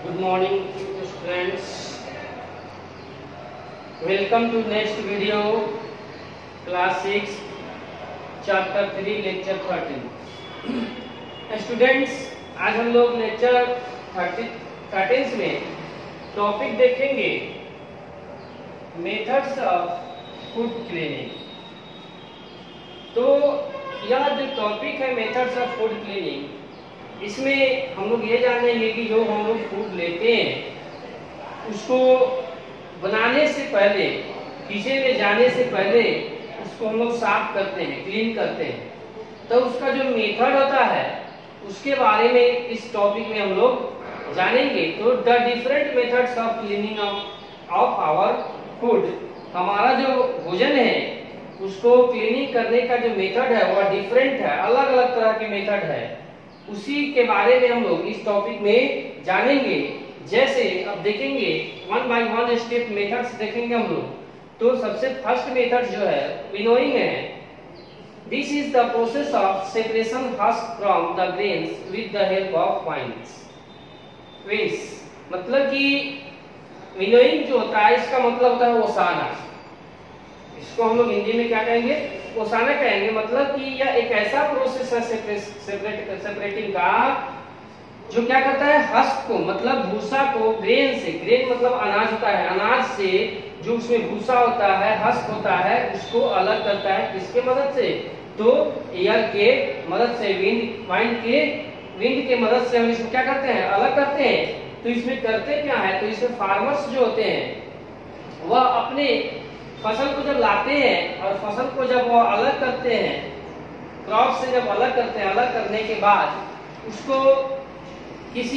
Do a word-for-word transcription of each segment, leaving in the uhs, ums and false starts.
Good morning students. Welcome to next video class six chapter three lecture thirteen. Students, आज हम लोग lecture thirteen में topic देखेंगे methods of food cleaning. तो यह जो टॉपिक है मेथड्स ऑफ फूड क्लीनिंग, इसमें हम लोग ये जानेंगे कि जो हम लोग फूड लेते हैं उसको बनाने से पहले, किचन में जाने से पहले उसको हम लोग साफ करते हैं, क्लीन करते हैं। तो उसका जो मेथड होता है उसके बारे में इस टॉपिक में हम लोग जानेंगे। तो the different methods of cleaning of our food, हमारा जो भोजन है उसको क्लीनिंग करने का जो मेथड है वह डिफरेंट है, अलग अलग तरह के मेथड है। उसी के बारे में हम लोग इस टॉपिक में जानेंगे। जैसे अब देखेंगे one by one step methods देखेंगे हम लोग। तो सबसे फर्स्ट मेथड जो है विनोइंग है। This is the process of separation husk from the grains with the help of winds. Winds मतलब कि विनोइंग जो होता है इसका मतलब होता है ओसाना। इसको हम लोग हिंदी में क्या कहेंगे? ओसाना कहेंगे। मतलब कि यह एक ऐसा प्रोसेस है सेपरेट सेपरेटिंग का जो क्या करता है हस्क को, मतलब भूसा को ग्रेन से, ग्रेन मतलब अनाज होता है, अनाज से जो उसमें भूसा होता है, हस्क होता है, उसको अलग करता है। किसके मदद से? तो एयर के मदद से, विंड वाइंड के विंड के मदद से हम इसको क्या करते हैं? अलग करते हैं। तो इसमें करते क्या है? तो इसमें फार्मर्स जो होते हैं वह अपने फसल को जब लाते हैं और फसल को जब वो अलग करते हैं, क्रॉप से जब अलग करते हैं, अलग करने के बाद उसको किसी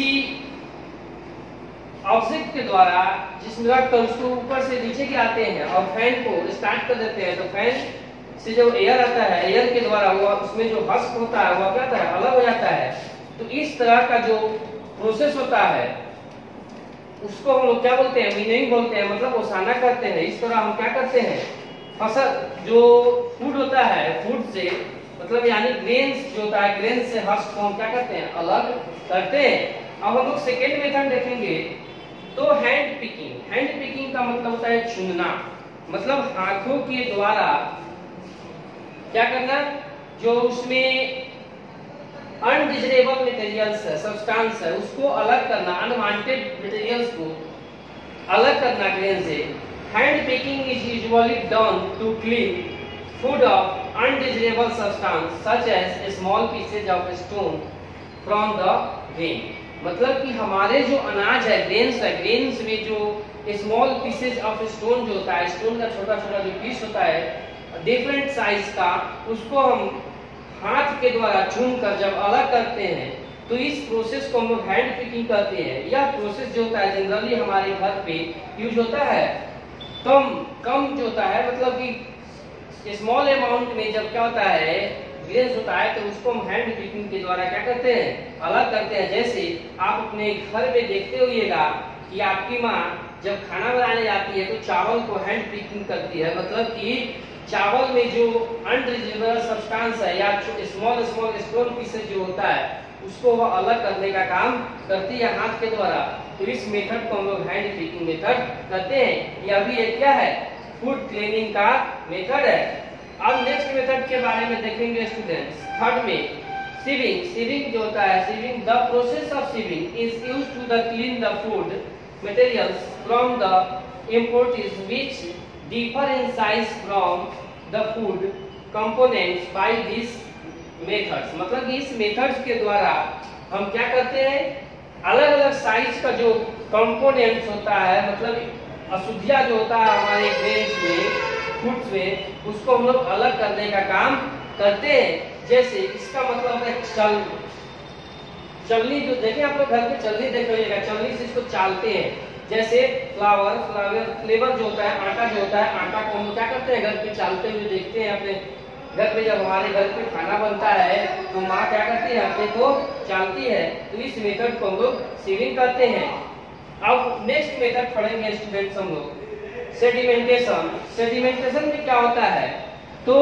ऑब्जेक्ट के द्वारा जिसमें रखकर उसको ऊपर से नीचे गिराते हैं और फैन को स्टार्ट कर देते हैं। तो फैन से जो एयर आता है, एयर के द्वारा वो उसमें जो हस्क होता है वह क्या होता है? अलग हो जाता है। तो इस तरह का जो प्रोसेस होता है उसको हम लोग क्या बोलते हैं? विनोइंग बोलते हैं, मतलब ओसाना करते हैं। इस तरह हम क्या करते हैं? फसल जो फूड होता है, फूड से मतलब यानी ग्रेन्स जो होता है, ग्रेन से हस्क को हम क्या करते हैं? अलग करते हैं। अब हम लोग सेकेंड मेथड देखेंगे। तो हैंड पिकिंग। हैंड पिकिंग का मतलब होता है चुनना, मतलब हाथों के द्वारा क्या करना, जो उसमें अनडिजायरेबल मटेरियल्स है, सब्सटेंस है, उसको अलग करना, अनवांटेड मटेरियल्स को अलग करना ग्रेन से। Hand picking is usually done to clean food of undesirable substance such as small pieces of stone from the grain. मतलब कि हमारे जो अनाज है, ग्रेन्स है, ग्रेन्स में जो स्मॉल पीसेज ऑफ स्टोन जो होता है, स्टोन का छोटा छोटा जो पीस होता है डिफरेंट साइज का, उसको हम हाथ के द्वारा चुन कर जब अलग करते हैं तो इस प्रोसेस को हम लोग हैंड पिकिंग कहते हैं। यह प्रोसेस जो होता है जनरली हमारे घर पे यूज होता है। कम कम जो होता है, मतलब कि स्मॉल अमाउंट में जब क्या होता है ग्रेन्स होता है तो उसको हम हैंड पिकिंग के द्वारा क्या करते हैं? अलग करते हैं। जैसे आप अपने घर में देखते होइएगा कि आपकी माँ जब खाना बनाने जाती है तो चावल को हैंड पिकिंग करती है। मतलब कि चावल में जो अनडिजायरेबल सब्सटेंस है या स्मॉल स्मॉल स्टोन पीसेज जो होता है उसको वह अलग करने का काम करती है हाथ के द्वारा। तो इस मेथड को हम लोग हैंड पिकिंग मेथड कहते हैं। यह भी एक क्या है? फूड क्लीनिंग का मेथड है। अब नेक्स्ट मेथड के बारे में देखेंगे स्टूडेंट्स। थर्ड में सीविंग। सीविंग जो होता है, sieving the process of sieving is used to the clean the food materials from the impurities which differ in size from the food components by these methods। मतलब कि इस methods के द्वारा हम क्या करते हैं? अलग अलग साइज का जो कंपोनेंट्स होता है, मतलब अशुद्धियां जो होता है हमारे ग्रेन्स में, फूड्स में, उसको हम लोग अलग करने का काम करते हैं। जैसे इसका मतलब है चल चलनी, जो देखें आप लोग घर पे चलनी देखिएगा, चलनी से इसको चालते हैं। जैसे फ्लावर फ्लावर फ्लेवर जो होता है, आटा जो होता है, आटा को हम क्या करते हैं? घर पे चालते हुए देखते हैं। अपने घर पे जब हमारे घर पे खाना बनता है तो माँ क्या करती है? आटे को चालती है। तो इस मेथड को हम लोग सीविंग करते हैं। अब नेक्स्ट मेथड पढ़ेंगे स्टूडेंट्स हम लोग, सेडिमेंटेशन। सेडिमेंटेशन में क्या होता है? तो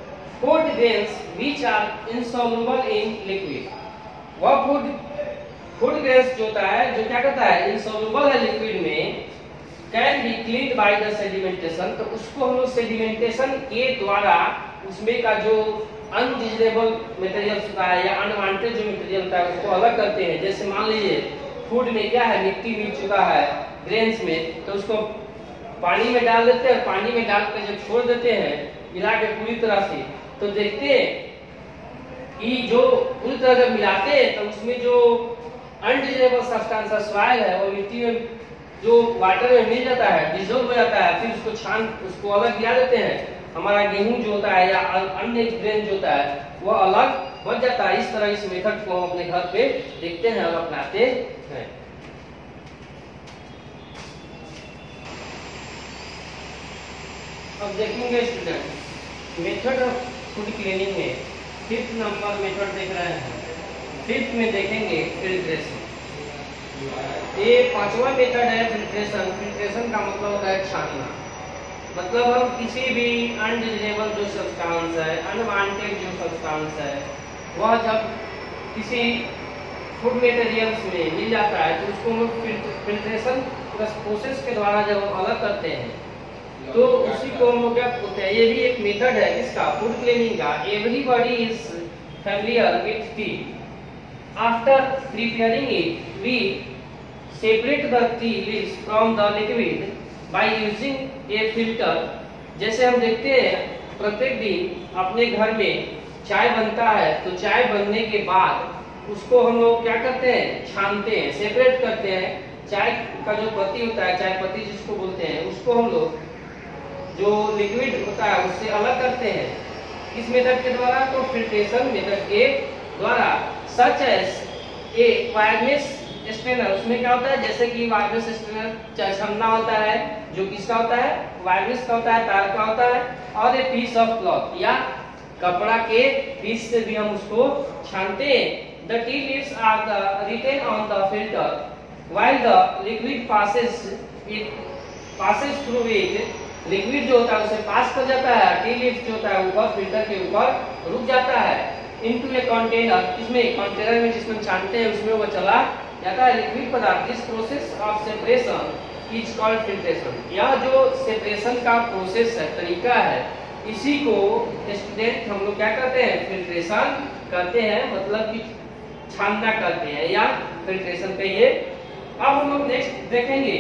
food grains which are insoluble in liquid, वह फूड फूड ग्रेन्स जो होता है, जो क्या करता है, इनसॉल्युबल है लिक्विड में, can be cleaned by the sedimentation. तो उसको हम लोग सेडिमेंटेशन के द्वारा उसमें का जो अनडिजिटेबल मटेरियल होता है या अनवांटेड जो मटेरियल होता है उसको अलग करते हैं। जैसे मान लीजिए फूड में क्या है, मिट्टी मिल चुका है ग्रेन्स में, तो उसको पानी में डाल देते हैं, पानी में डाल कर जब छोड़ देते हैं मिला के पूरी तरह से, तो देखते हैं कि जो पूरी तरह जब मिलाते हैं तो उसमें जो अनडिजिटेबल सब्सटेंस सॉइल है वो मिट्टी में जो वाटर में मिल जाता है, डिसॉल्व हो जाता है, फिर उसको छान उसको अलग गिरा देते हैं। हमारा गेहूं जो होता है या अन्य ग्रेन जो होता है वो अलग बन जाता है। इस तरह इस मेथड को हम अपने घर पे देखते हैं और अपनाते हैं। अब देखेंगे student method of food cleaning में फिफ्थ नंबर मेथड देख रहे हैं। फिफ्थ में देखेंगे फिल्ट्रेशन। ये पांचवा मेथड है फिल्ट्रेशन। फिल्ट्रेशन का मतलब होता है छानना। मतलब हम किसी भी अनडिजिटेबल जो सब्सटेंस है, अनवांटेड जो सब्सटेंस है, वह जब किसी फूड मटेरियल्स में मिल जाता है तो उसको हम फिल्ट्रेशन प्रोसेस के द्वारा जब हम अलग करते हैं तो उसी को हम क्या बोलते हैं। ये भी एक मेथड है किसका, फूड क्लीनिंग का। Everybody is familiar with tea. After preparing it we separate the tea leaves from the liquid by using a filter. जैसे हम देखते हैं प्रत्येक दिन अपने घर में चाय बनता है, तो चाय बनने के बाद उसको हम लोग क्या करते हैं, छानते हैं, सेपरेट करते हैं। चाय का जो पत्ती होता है, चाय पत्ती जिसको बोलते हैं, उसको हम लोग जो लिक्विड होता है उससे अलग करते हैं। किस मेथड के द्वारा, तो फिल्ट्रेशन मेथड के द्वारा। Such as a wireless strainer, उसमें क्या होता है, जैसे कि वायरलेस स्ट्रेनर छन्ना होता है जो किसका होता है, वायरलेस का होता है, तार का होता है, और ए पीस ऑफ क्लॉथ या कपड़ा के पीस से भी हम उसको छानते हैं। The tea leaves are the retained on the filter while the liquid passes it passes through it. Liquid जो होता है उसे पास कर जाता है, टी लीव्स जो होता है ऊपर फिल्टर के ऊपर रुक जाता है। इनटू ए कंटेनर, इसमें कंटेनर में जिसमें छानते हैं उसमें वो चला जाता है लिक्विड पदार्थ। This process of separation is called filtration. यह जो सेपरेशन का प्रोसेस है, तरीका है, इसी को स्टूडेंट हम लोग क्या करते हैं, फिल्ट्रेशन करते हैं, मतलब कि छानना करते हैं या फिल्ट्रेशन कहिए। अब हम लोग नेक्स्ट देखेंगे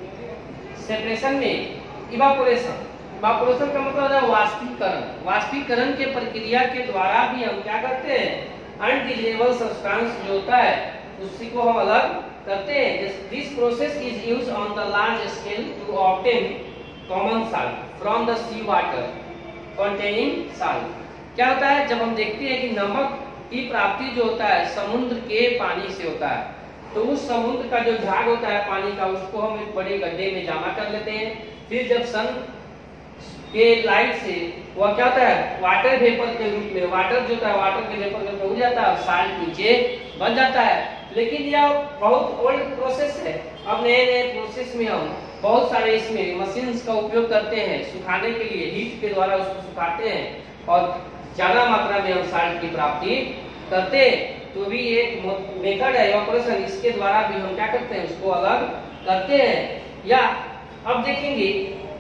सेपरेशन में इवापोरेशन। इवापोरेशन का मतलब है वाष्पीकरण। वाष्पीकरण के प्रक्रिया के द्वारा भी हम क्या करते हैं, अनडिजिटेबल सब्सटेंस जो होता है उसी को हम अलग करते हैं। This process is used on the large scale to obtain common salt from the sea water containing salt. क्या होता है, जब हम देखते हैं कि नमक की प्राप्ति जो होता है समुद्र के पानी से होता है, तो उस समुद्र का जो झाग होता है पानी का उसको हम एक बड़े गड्ढे में जमा कर लेते हैं। फिर जब सन के लाइट से वह क्या होता है, वाटर वेपर के रूप में, वाटर जो होता है वाटर के वेपर के रूप में उड़ जाता है और साल्ट नीचे बन जाता है। लेकिन यह बहुत ओल्ड प्रोसेस है। अब नए नए प्रोसेस में हम बहुत सारे इसमें मशीन्स का उपयोग करते हैं सुखाने के लिए, हीट के द्वारा उसको सुखाते हैं और ज्यादा मात्रा में हम साल्ट की प्राप्ति करते हैं। तो भी एक मेथड है इवापोरेशन, इसके द्वारा भी हम क्या करते हैं, उसको अलग करते हैं। या अब देखेंगे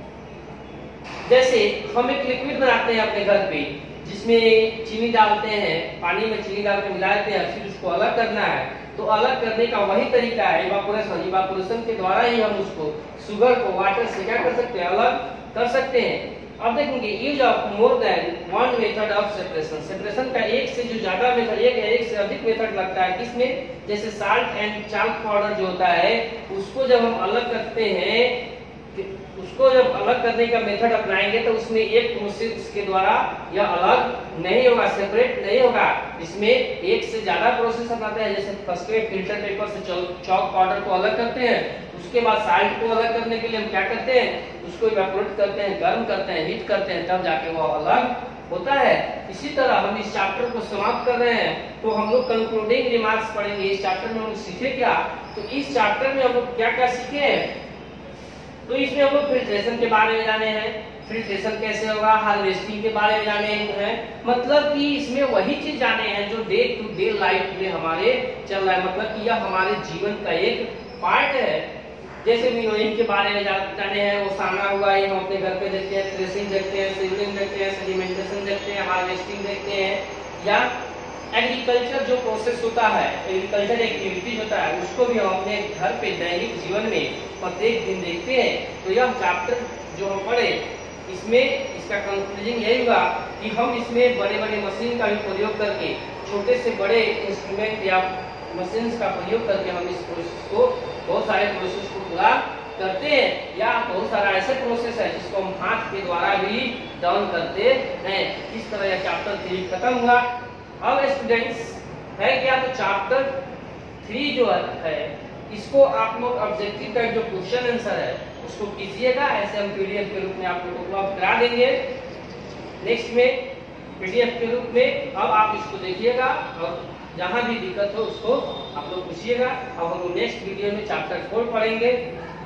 जैसे हम एक लिक्विड बनाते हैं अपने घर पे, जिसमें चीनी डालते हैं, पानी में चीनी डाल के मिला देते हैं, फिर उसको अलग करना है। तो अलग करने का वही तरीका है इवापोरेशन। इवापोरेशन के द्वारा ही हम उसको शुगर को वाटर से क्या कर सकते हैं, अलग कर सकते हैं। अब देखेंगे use of more than one method of separation. Separation का एक से जो ज्यादा मेथड, एक या एक से अधिक मेथड लगता है किसमें, जैसे साल्ट एंड चाल्क पाउडर जो होता है उसको जब हम अलग करते हैं, उसको जब अलग करने का मेथड अपनाएंगे तो उसमें एक प्रोसेस के द्वारा यह अलग नहीं होगा, सेपरेट नहीं होगा। इसमें एक से ज्यादा प्रोसेस अपनाते हैं। जैसे फर्स्ट में फिल्टर पेपर से चॉक पाउडर को अलग करते हैं, उसके बाद साल्ट को अलग करने के लिए हम क्या करते हैं, उसको इवेपोरेट करते हैं, गर्म करते हैं, हीट करते हैं, तब जाके वो अलग होता है। इसी तरह हम इस चैप्टर को समाप्त कर रहे हैं, तो हम लोग कंक्लूडिंग रिमार्क्स पढ़ेंगे। इस चैप्टर में हम सीखे क्या, तो इस चैप्टर में हम लोग क्या क्या सीखे हैं, तो इसमें हम लोग फिल्ट्रेशन के बारे में जाने हैं, फिल्ट्रेशन कैसे होगा, हार्वेस्टिंग के बारे में जाने हैं, मतलब कि इसमें वही चीज जाने हैं जो डे टू डे लाइफ में हमारे चल रहा है, मतलब कि यह हमारे जीवन का एक पार्ट है। जैसे विनोइंग के बारे में जाने हैं, वो साना हुआ, ये हम अपने घर पे देखते हैं, थ्रेसिंग देखते हैं, सीवरिंग देखते हैं, सेडिमेंटेशन देखते हैं, हार्वेस्टिंग देखते हैं, या एग्रीकल्चर जो प्रोसेस होता है, एग्रीकल्चर एक्टिविटीज होता है, उसको भी हम अपने घर पे दैनिक जीवन में प्रत्येक दिन देखते हैं। तो यह चैप्टर जो हम पढ़े, इसमें इसका कंक्लूजन यही हुआ कि हम इसमें बड़े बड़े मशीन का भी प्रयोग करके, छोटे से बड़े इंस्ट्रूमेंट या मशीन का प्रयोग करके हम इस प्रोसेस को, बहुत सारे प्रोसेस को पूरा करते हैं, या बहुत सारा ऐसे प्रोसेस है जिसको हम हाथ के द्वारा भी डाउन करते हैं। इस तरह यह चैप्टर थ्री खत्म हुआ। अब स्टूडेंट्स है क्या, तो चैप्टर थ्री जो है इसको आप लोग ऑब्जेक्टिव टाइप जो क्वेश्चन आंसर है उसको कीजिएगा, ऐसे हम पीडीएफ के रूप में आप लोगों को उपलब्ध करा देंगे नेक्स्ट में पीडीएफ के रूप में। अब आप इसको देखिएगा और जहां भी दिक्कत हो उसको आप लोग पूछिएगा। अब हम नेक्स्ट वीडियो में चैप्टर फोर पढ़ेंगे।